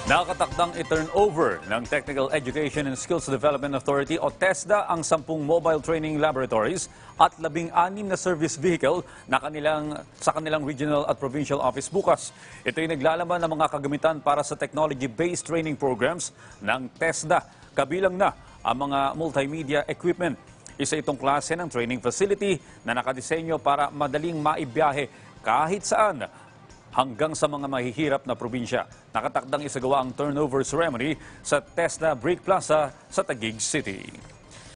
Nakatakdang i-turnover ng Technical Education and Skills Development Authority o TESDA ang 10 mobile training laboratories at 16 na service vehicle na sa kanilang regional at provincial office bukas. Ito ay naglalaman ng mga kagamitan para sa technology-based training programs ng TESDA. Kabilang na ang mga multimedia equipment. Isa itong klase ng training facility na nakadisenyo para madaling maibiyahe kahit saan hanggang sa mga mahihirap na probinsya. Nakatakdang isagawa ang turnover ceremony sa TESDA Break Plaza sa Taguig City.